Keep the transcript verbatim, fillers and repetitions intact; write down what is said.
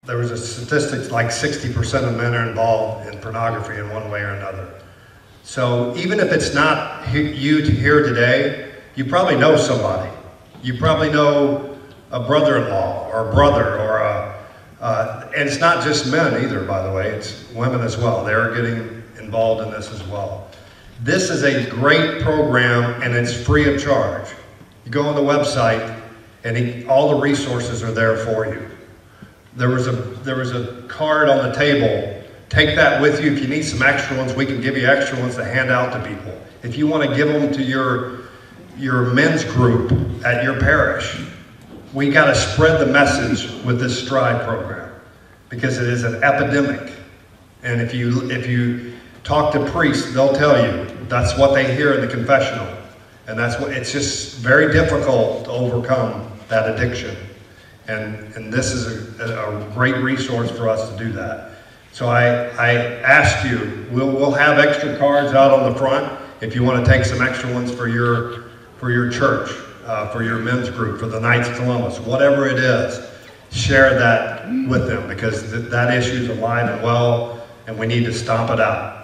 There was a statistic like sixty percent of men are involved in pornography in one way or another. So even if it's not you to here today, you probably know somebody. You probably know a brother-in-law or a brother or a, uh, and it's not just men either, by the way, it's women as well. They're getting involved in this as well. This is a great program and it's free of charge. You go on the website and he, all the resources are there for you. There was a there was a card on the table. Take that with you. If you need some extra ones, we can give you extra ones to hand out to people. If you want to give them to your your men's group at your parish, we got to spread the message with this STRIDE program because it is an epidemic. And if you if you talk to priests, they'll tell you that's what they hear in the confessional, and that's what it's just very difficult to overcome that addiction. And, and this is a, a great resource for us to do that. So I, I ask you, we'll, we'll have extra cards out on the front if you want to take some extra ones for your, for your church, uh, for your men's group, for the Knights of Columbus, whatever it is, share that with them because th that issue is alive and well and we need to stomp it out.